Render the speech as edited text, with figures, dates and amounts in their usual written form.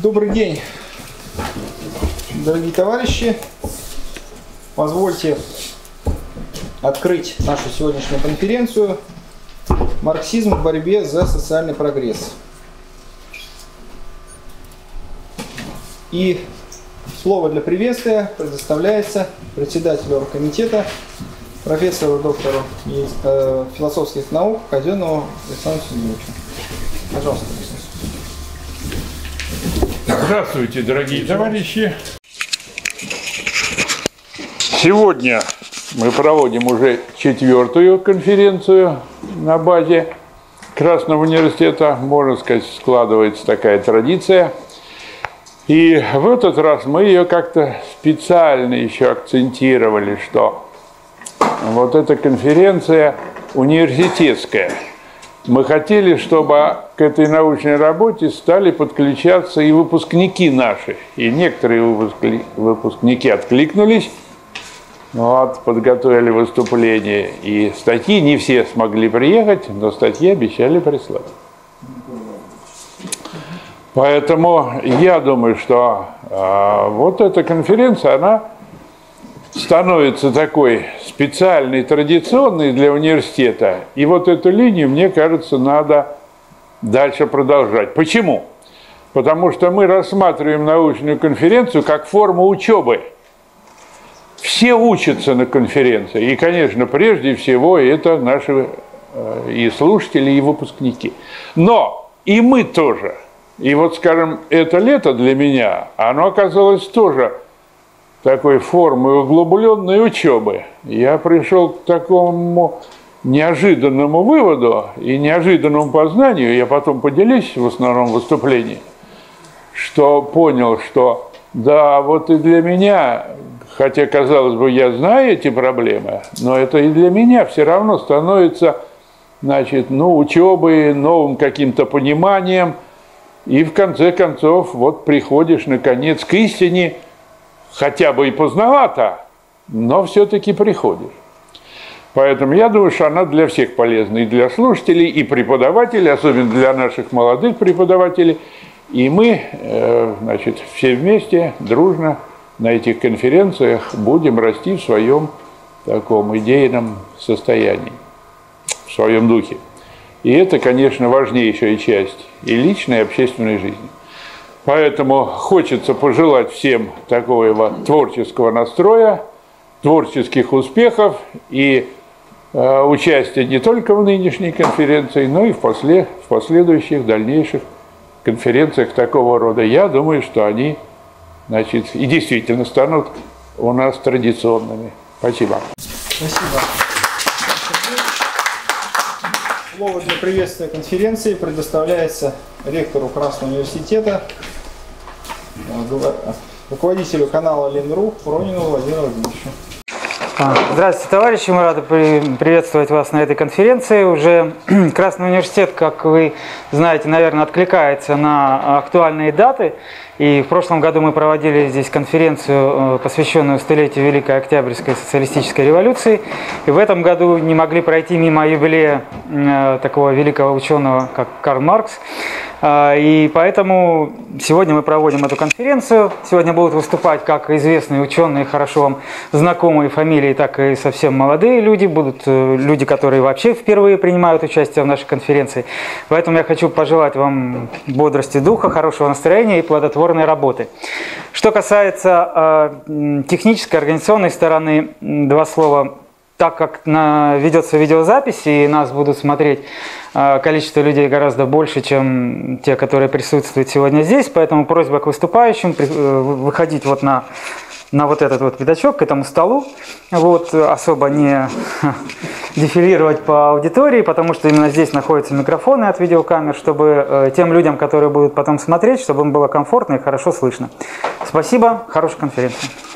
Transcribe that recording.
Добрый день, дорогие товарищи. Позвольте открыть нашу сегодняшнюю конференцию «Марксизм в борьбе за социальный прогресс». И слово для приветствия предоставляется председателю оргкомитета, профессору, доктору философских наук Казенову Александру Сергеевичу. Пожалуйста, Александр. Здравствуйте, дорогие товарищи! Сегодня мы проводим уже 4-ю конференцию на базе Красного университета. Можно сказать, складывается такая традиция. И в этот раз мы ее как-то специально еще акцентировали, что вот эта конференция университетская. Мы хотели, чтобы к этой научной работе стали подключаться и выпускники наши. И некоторые выпускники откликнулись, подготовили выступления и статьи. Не все смогли приехать, но статьи обещали прислать. Поэтому я думаю, что вот эта конференция, она становится такой специальной, традиционной для университета. И вот эту линию, мне кажется, надо дальше продолжать. Почему? Потому что мы рассматриваем научную конференцию как форму учебы. Все учатся на конференции. И, конечно, прежде всего это наши и слушатели, и выпускники. Но и мы тоже. И вот, скажем, это лето для меня, оно оказалось тоже такой формы углубленной учебы. Я пришел к такому неожиданному выводу и неожиданному познанию, я потом поделюсь в основном выступлении, что понял, что да, вот и для меня, хотя, казалось бы, я знаю эти проблемы, но это и для меня все равно становится, учебой, новым каким-то пониманием, и в конце концов вот приходишь, наконец, к истине, хотя бы и поздновато, но все-таки приходишь. Поэтому я думаю, что она для всех полезна, и для слушателей, и преподавателей, особенно для наших молодых преподавателей. И мы, все вместе, дружно на этих конференциях будем расти в своем таком идейном состоянии, в своем духе. И это, конечно, важнейшая часть и личной, и общественной жизни. Поэтому хочется пожелать всем такого творческого настроя, творческих успехов и участия не только в нынешней конференции, но и в последующих, дальнейших конференциях такого рода. Я думаю, что они, и действительно станут у нас традиционными. Спасибо. Спасибо. Слово для приветствия конференции предоставляется ректору Красного университета, руководителю канала Ленру Пронину Владимиру Владимировичу. Здравствуйте, товарищи! Мы рады приветствовать вас на этой конференции. Уже Красный университет, как вы знаете, наверное, откликается на актуальные даты. И в прошлом году мы проводили здесь конференцию, посвященную столетию Великой Октябрьской социалистической революции. И в этом году не могли пройти мимо юбилея такого великого ученого, как Карл Маркс. И поэтому сегодня мы проводим эту конференцию. Сегодня будут выступать как известные ученые, хорошо вам знакомые фамилии, так и совсем молодые люди. Будут люди, которые вообще впервые принимают участие в нашей конференции. Поэтому я хочу пожелать вам бодрости духа, хорошего настроения и плодотворной работы. Что касается технической, организационной стороны, два слова. Так как ведется видеозапись и нас будут смотреть количество людей гораздо больше, чем те, которые присутствуют сегодня здесь, поэтому просьба к выступающим выходить вот на вот этот вот пятачок, к этому столу, особо не дефилировать по аудитории, потому что именно здесь находятся микрофоны от видеокамер, чтобы тем людям, которые будут потом смотреть, чтобы им было комфортно и хорошо слышно. Спасибо, хорошей конференции.